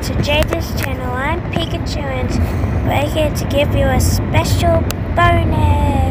to Jada's channel. I'm Pikachu and we're here to give you a special bonus.